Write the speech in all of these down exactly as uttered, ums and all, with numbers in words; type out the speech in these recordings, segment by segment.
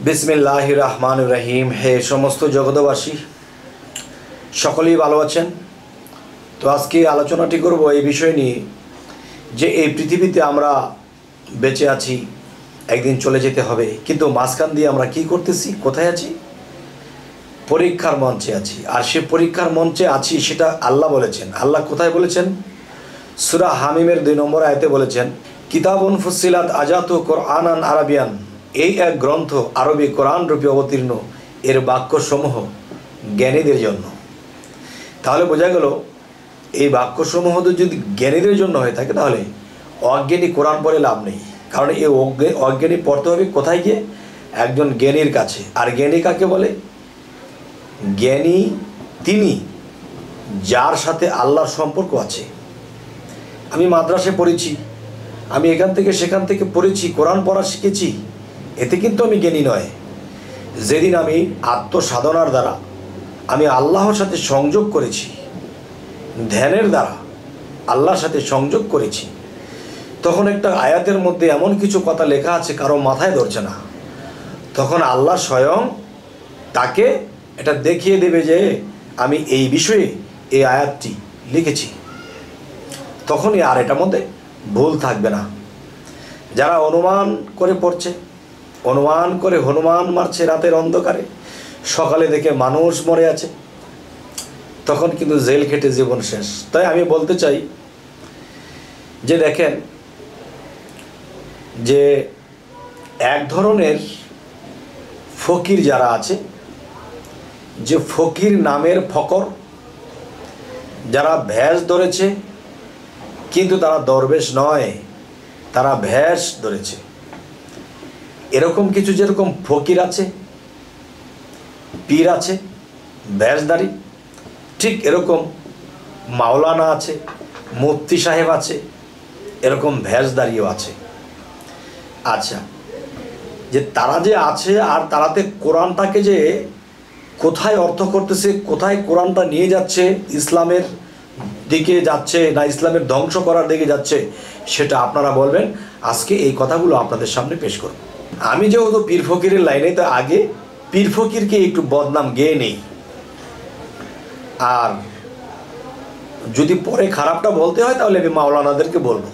বিসমিল্লাহির রহমানির রহিম। হে সমস্ত জগতবাসী, সকলেই ভালো আছেন? তো আজকে আলোচনাটি করব এই বিষয় নিয়ে যে এই পৃথিবীতে আমরা বেঁচে আছি, একদিন চলে যেতে হবে, কিন্তু মাঝখান দিয়ে আমরা কি করতেছি, কোথায় আছি? পরীক্ষার মঞ্চে আছি। আর সে পরীক্ষার মঞ্চে আছি সেটা আল্লাহ বলেছেন। আল্লাহ কোথায় বলেছেন? সূরা হামিমের দুই নম্বর আয়াতে বলেছেন, কিতাবুন ফুসিলাত আজাতু কোরআনান আরাবিয়ান, এই এক গ্রন্থ আরবি কোরআন রূপে অবতীর্ণ, এর বাক্যসমূহ জ্ঞানীদের জন্য। তাহলে বোঝা গেল এই বাক্যসমূহ যদি জ্ঞানীদের জন্য হয়ে থাকে, তাহলে অজ্ঞানী কোরআন পড়ে লাভ নেই। কারণ এই অজ্ঞানী পড়তে হবে কোথায় গিয়ে? একজন জ্ঞানীর কাছে। আর জ্ঞানী কাকে বলে? জ্ঞানী তিনি যার সাথে আল্লাহর সম্পর্ক আছে। আমি মাদ্রাসায় পড়েছি, আমি এখান থেকে সেখান থেকে পড়েছি, কোরআন পড়া শিখেছি, এতে কিন্তু আমি জ্ঞানী নয়। যেদিন আমি আত্মসাধনার দ্বারা আমি আল্লাহর সাথে সংযোগ করেছি, ধ্যানের দ্বারা আল্লাহর সাথে সংযোগ করেছি, তখন একটা আয়াতের মধ্যে এমন কিছু কথা লেখা আছে কারো মাথায় ধরছে না, তখন আল্লাহ স্বয়ং তাকে এটা দেখিয়ে দেবে যে আমি এই বিষয়ে এই আয়াতটি লিখেছি। তখনই আর এটার মধ্যে ভুল থাকবে না। যারা অনুমান করে পড়ছে, অনুমান করে হনুমান মারছে রাতের অন্ধকারে, সকালে দেখে মানুষ মরে আছে, তখন কিন্তু জেল খেটে জীবন শেষ। তাই আমি বলতে চাই যে দেখেন, যে এক ধরনের ফকির যারা আছে, যে ফকির নামের ফকর, যারা ভ্যাস ধরেছে কিন্তু তারা দরবেশ নয়, তারা ভ্যাস ধরেছে, এরকম কিছু যেরকম ফকির আছে, পীর আছে, ভ্যাসদারি, ঠিক এরকম মাওলানা আছে, মুফতি সাহেব আছে, এরকম ভ্যাসদারিও আছে। আচ্ছা, যে তারা যে আছে আর তারাতে কোরআনটাকে যে কোথায় অর্থ করতেছে, কোথায় কোরআনটা নিয়ে যাচ্ছে, ইসলামের দিকে যাচ্ছে না ইসলামের ধ্বংস করার দিকে যাচ্ছে, সেটা আপনারা বলবেন। আজকে এই কথাগুলো আপনাদের সামনে পেশ করব। আমি যেহেতু পীর ফকিরের লাইনে, তো আগে পীর ফকিরকে একটু বদনাম গেয়ে নেই, আর যদি পরে খারাপটা বলতে হয় তাহলে আমি মাওলানাদেরকে বলবো।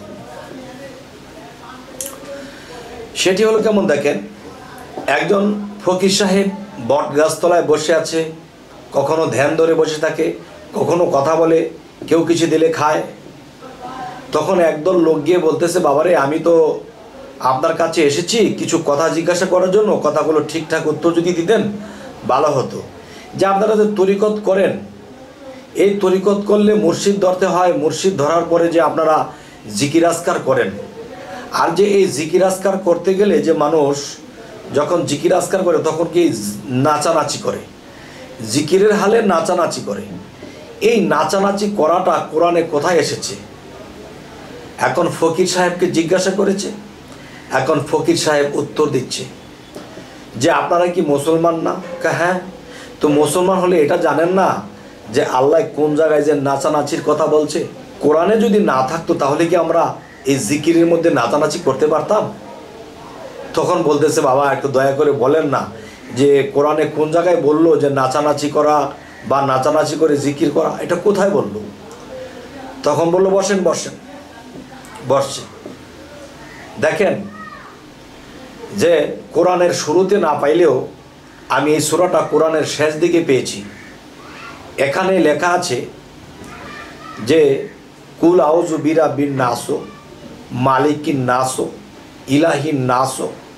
সেটি হলো কেমন দেখেন, একজন ফকির সাহেব বট গাছতলায় বসে আছে, কখনো ধ্যান ধরে বসে থাকে, কখনো কথা বলে, কেউ কিছু দিলে খায়। তখন একদল লোক গিয়ে বলতেছে, বাবারে আমি তো আপনার কাছে এসেছি কিছু কথা জিজ্ঞাসা করার জন্য, কথাগুলো ঠিকঠাক উত্তর যদি দিতেন ভালো হতো। যে আপনারা যে তরিকত করেন, এই তরিকত করলে মুর্শিদ ধরতে হয়, মুর্শিদ ধরার পরে যে আপনারা জিকির আজকার করেন, আর যে এই জিকির আজকার করতে গেলে যে মানুষ যখন জিকির আজকার করে তখন কি নাচানাচি করে, জিকিরের হালে নাচানাচি করে, এই নাচানাচি করাটা কোরআনে কোথায় এসেছে? এখন ফকির সাহেবকে জিজ্ঞাসা করেছে, এখন ফকির সাহেব উত্তর দিচ্ছে যে আপনারা কি মুসলমান না? হ্যাঁ। তো মুসলমান হলে এটা জানেন না যে আল্লাহ কোন জায়গায় যে নাচানাচির কথা বলছে? কোরআনে যদি না থাকতো তাহলে কি আমরা এই জিকিরের মধ্যে নাচানাচি করতে পারতাম? তখন বলতেছে, বাবা একটু দয়া করে বলেন না যে কোরআনে কোন জায়গায় বললো যে নাচানাচি করা বা নাচানাচি করে জিকির করা, এটা কোথায় বললো? তখন বললো, বসেন বসেন। বসছে। দেখেন যে কোরআনের শুরুতে না পাইলেও আমি এই সূরাটা কোরআনের শেষ দিকে পেয়েছি। এখানে লেখা আছে যে কুল আউযু বিরাব্বিন নাস, মালিকিন নাস, ইলাহিন নাস।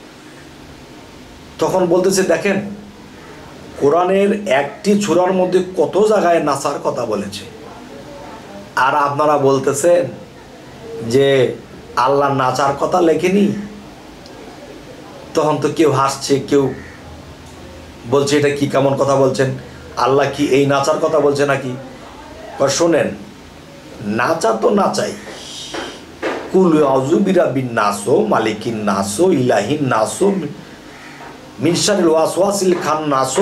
তখন বলতেছে, দেখেন কোরআনের একটি সূরার মধ্যে কত জায়গায় নাসার কথা বলেছে, আর আপনারা বলতেছেন যে আল্লাহ নাচার কথা লেখেনি। তখন তো কেউ হাসছে, কেউ বলছে এটা কি কেমন কথা বলছেন, আল্লাহ কি এই নাচার কথা বলছে নাকি? শোনেন, নাচা তো নাচাই, কুল আউযু বিরাব্বিন নাস, মালিকিন নাস, ইলাহিন নাস, মিন শাররিল ওয়াসওয়াসিল খান্নাস।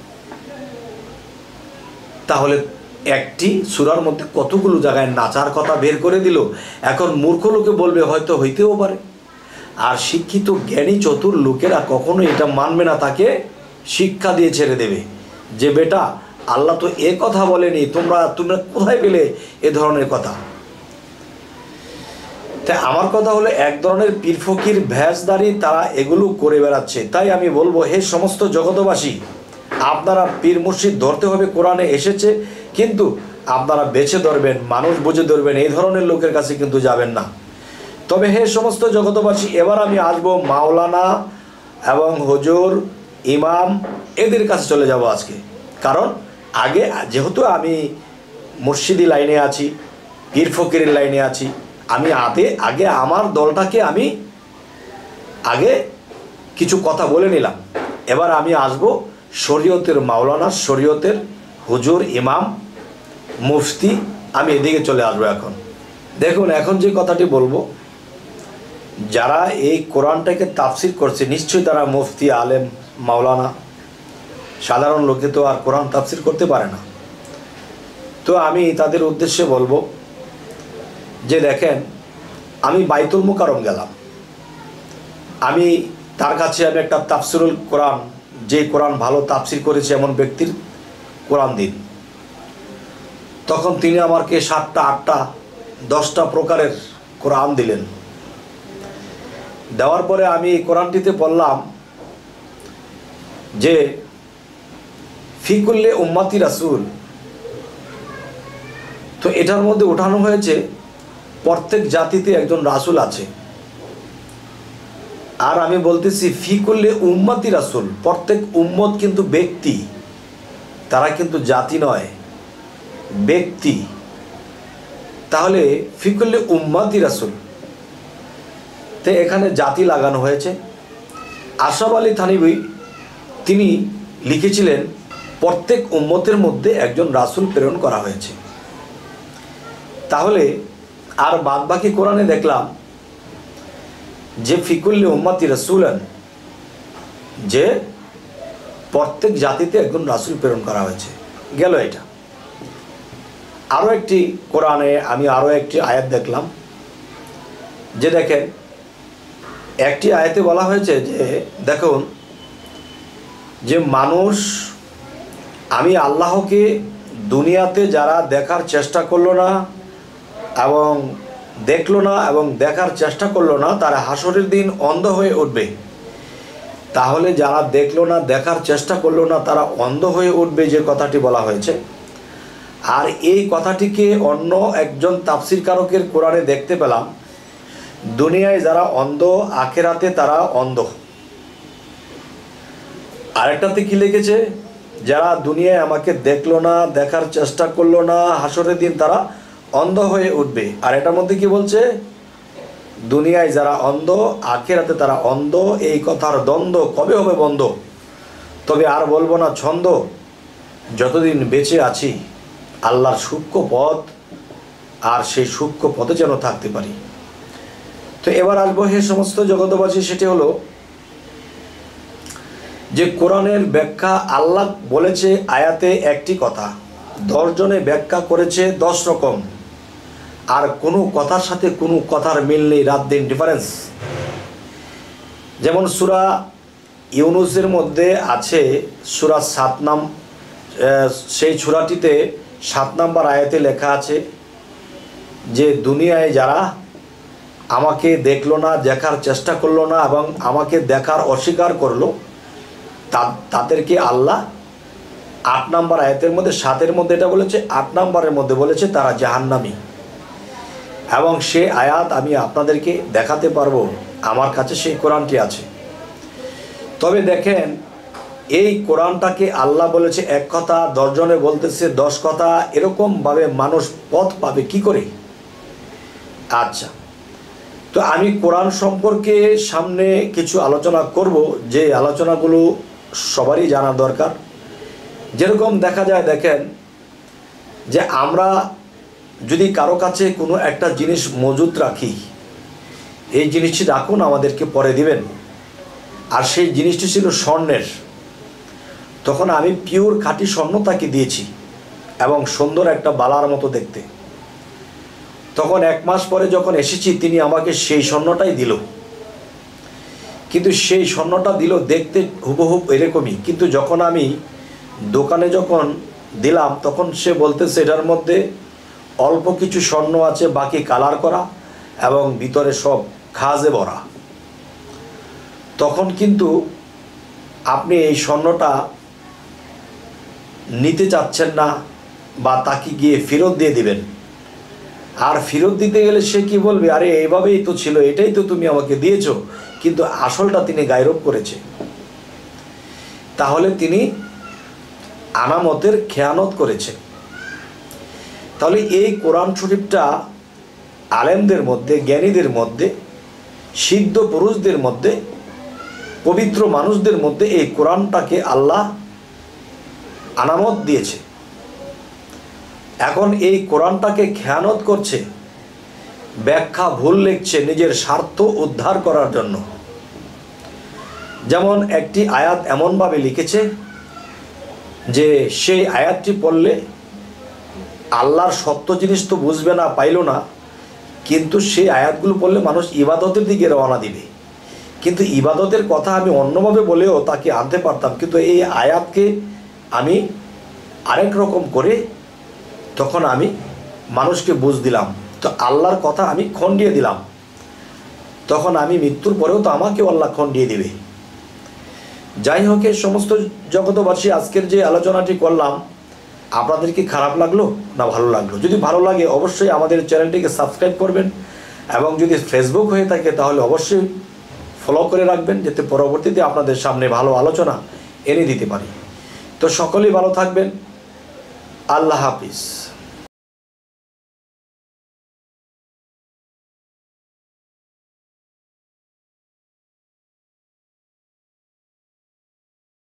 তাহলে একটি সূরার মধ্যে কতগুলো জায়গায় নাচার কথা বের করে দিল। এখন মূর্খ লোকে বলবে হয়তো হইতেও পারে, আর শিক্ষিত জ্ঞানী চতুর লোকেরা কখনো এটা মানবে না, তাকে শিক্ষা দিয়ে ছেড়ে দেবে যে বেটা আল্লাহ তো এ কথা বলেনি, তোমরা তোমরা কোথায় পেলে এ ধরনের কথা। তাই আমার কথা হলো এক ধরনের পীর ফকির ভ্যাসদারি তারা এগুলো করে বেড়াচ্ছে। তাই আমি বলবো হে সমস্ত জগতবাসী, আপনারা পীর মুর্শিদ ধরতে হবে, কোরআনে এসেছে, কিন্তু আপনারা বেছে ধরবেন, মানুষ বুঝে ধরবেন, এই ধরনের লোকের কাছে কিন্তু যাবেন না। তবে হে সমস্ত জগতবাসী, এবার আমি আসবো মাওলানা এবং হুজুর ইমাম এদের কাছে চলে যাব আজকে। কারণ আগে যেহেতু আমি মুর্শিদি লাইনে আছি, পীর ফকিরের লাইনে আছি, আমি আগে আগে আমার দলটাকে আমি আগে কিছু কথা বলে নিলাম। এবার আমি আসব শরীয়তের মাওলানা, শরীয়তের হুজুর ইমাম মুফতি, আমি এদিকে চলে আসবো। এখন দেখুন, এখন যে কথাটি বলবো, যারা এই কোরআনটাকে তাফসির করছে নিশ্চয়ই তারা মুফতি, আলেম, মাওলানা। সাধারণ লোকে তো আর কোরআন তাফসির করতে পারে না। তো আমি তাদের উদ্দেশ্যে বলবো যে দেখেন, আমি বাইতুল মুকাররম গেলাম, আমি তার কাছে আমি একটা তাফসিরুল কোরআন, যে কোরআন ভালো তাফসির করেছে এমন ব্যক্তির কোরআন দিন। তখন তিনি আমাকে সাতটা আটটা দশটা প্রকারের কোরআন দিলেন। দেওয়ার পরে আমি এই কোরআনটিতে বললাম যে ফিকুল্লে উম্মাতি রাসূল, তো এটার মধ্যে ওঠানো হয়েছে প্রত্যেক জাতিতে একজন রাসূল আছে। আর আমি বলতেছি ফিকুল্লে উম্মাতি রাসূল, প্রত্যেক উম্মত কিন্তু ব্যক্তি, তারা কিন্তু জাতি নয়, ব্যক্তি। তাহলে ফিকুল্লে উম্মাতি রাসূল, তো এখানে জাতি লাগানো হয়েছে। আশরাফ আলী থানভী তিনি লিখেছিলেন প্রত্যেক উম্মতের মধ্যে একজন রাসূল প্রেরণ করা হয়েছে। তাহলে আর বাদ বাকি কোরআনে দেখলাম যে ফিকুল্লি উম্মাতি রাসূলান, যে প্রত্যেক জাতিতে একজন রাসূল প্রেরণ করা হয়েছে। গেল এটা। আরও একটি কোরআনে আমি আরও একটি আয়াত দেখলাম, যে দেখেন একটি আয়াতে বলা হয়েছে যে দেখুন, যে মানুষ, আমি আল্লাহকে দুনিয়াতে যারা দেখার চেষ্টা করলো না এবং দেখলো না এবং দেখার চেষ্টা করলো না, তারা হাসরের দিন অন্ধ হয়ে উঠবে। তাহলে যারা দেখলো না, দেখার চেষ্টা করলো না, তারা অন্ধ হয়ে উঠবে, যে কথাটি বলা হয়েছে। আর এই কথাটিকে অন্য একজন তাফসীরকারকের কোরআনে দেখতে পেলাম, দুনিয়ায় যারা অন্ধ, আখিরাতে তারা অন্ধ। আরেকটাতে কি লিখেছে, যারা দুনিয়ায় আমাকে দেখলো না, দেখার চেষ্টা করলো না, হাসরের দিন তারা অন্ধ হয়ে উঠবে। আর এটার মধ্যে কি বলছে, দুনিয়ায় যারা অন্ধ, আখিরাতে তারা অন্ধ। এই কথার দ্বন্দ্ব কবে হবে বন্ধ? তবে আর বলবো না ছন্দ, যতদিন বেঁচে আছি আল্লাহর সূক্ষ্ম পথ, আর সেই সূক্ষ্ম পথে যেন থাকতে পারি। তো এবার আসবো হে সমস্ত জগতবাসী, সেটি হলো যে কোরআনের ব্যাখ্যা আল্লাহ বলেছে আয়াতে একটি কথা, দশজনে ব্যাখ্যা করেছে দশ রকম, আর কোনো কথার সাথে কোনো কথার মিল নেই, রাত দিন ডিফারেন্স। যেমন সূরা ইউনুসের মধ্যে আছে সূরা সাত নাম, সেই সূরাটিতে সাত নাম্বার আয়াতে লেখা আছে যে দুনিয়ায় যারা আমাকে দেখলো না, দেখার চেষ্টা করলো না এবং আমাকে দেখার অস্বীকার করলো, তাদেরকে আল্লাহ আট নাম্বার আয়াতের মধ্যে, সাতের মধ্যে এটা বলেছে, আট নাম্বারের মধ্যে বলেছে তারা জাহান্নামী। এবং সে আয়াত আমি আপনাদেরকে দেখাতে পারবো, আমার কাছে সেই কোরআনটি আছে। তবে দেখেন, এই কোরআনটাকে আল্লাহ বলেছে এক কথা, দশজনে বলতেছে দশ কথা, এরকমভাবে মানুষ পথ পাবে কি করে? আচ্ছা, তো আমি কোরআন সম্পর্কে সামনে কিছু আলোচনা করব, যে আলোচনাগুলো সবারই জানা দরকার। যেরকম দেখা যায়, দেখেন যে আমরা যদি কারো কাছে কোনো একটা জিনিস মজুত রাখি, এই জিনিসটি রাখুন, আমাদেরকে পরে দিবেন, আর সেই জিনিসটি ছিল স্বর্ণের, তখন আমি পিওর খাঁটি স্বর্ণ তাকে দিয়েছি এবং সুন্দর একটা বালার মতো দেখতে। তখন এক মাস পরে যখন এসেছি, তিনি আমাকে সেই স্বর্ণটাই দিল। কিন্তু সেই স্বর্ণটা দিল দেখতে হুবহুব এরকমই, কিন্তু যখন আমি দোকানে যখন দিলাম তখন সে বলতেছে এটার মধ্যে অল্প কিছু স্বর্ণ আছে, বাকি কালার করা এবং ভিতরে সব খাজে ভরা। তখন কিন্তু আপনি এই স্বর্ণটা নিতে চাচ্ছেন না বা তাকে গিয়ে ফেরত দিয়ে দিবেন। আর ফেরত দিতে গেলে সে কি বলবে, আরে এইভাবেই তো ছিল, এটাই তো তুমি আমাকে দিয়েছো, কিন্তু আসলটা তিনি গায়রব করেছে। তাহলে তিনি আনামতের খেয়ানত করেছে। তাহলে এই কোরআন শরীফটা আলেমদের মধ্যে, জ্ঞানীদের মধ্যে, সিদ্ধ পুরুষদের মধ্যে, পবিত্র মানুষদের মধ্যে এই কোরআনটাকে আল্লাহ আনামত দিয়েছে। এখন এই কোরআনটাকে খেয়ানত করছে, ব্যাখ্যা ভুল লিখছে নিজের স্বার্থ উদ্ধার করার জন্য। যেমন একটি আয়াত এমনভাবে লিখেছে যে সেই আয়াতটি পড়লে আল্লাহর সত্য জিনিস তো বুঝবে না, পাইল না, কিন্তু সেই আয়াতগুলো পড়লে মানুষ ইবাদতের দিকে রওনা দিবে। কিন্তু ইবাদতের কথা আমি অন্যভাবে বলেও তাকে আনতে পারতাম, কিন্তু এই আয়াতকে আমি আরেক রকম করে তখন আমি মানুষকে বুঝ দিলাম, তো আল্লাহর কথা আমি খণ্ডিয়ে দিলাম। তখন আমি মৃত্যুর পরেও তো আমাকেও আল্লাহ খণ্ডিয়ে দিবে। যাই হোক, এই সমস্ত জগতবাসী আজকের যে আলোচনাটি করলাম, আপনাদের কি খারাপ লাগলো না ভালো লাগলো? যদি ভালো লাগে অবশ্যই আমাদের চ্যানেলটিকে সাবস্ক্রাইব করবেন, এবং যদি ফেসবুক হয়ে থাকে তাহলে অবশ্যই ফলো করে রাখবেন, যাতে পরবর্তীতে আপনাদের সামনে ভালো আলোচনা এনে দিতে পারি। তো সকলেই ভালো থাকবেন। আল্লাহ হাফিজ।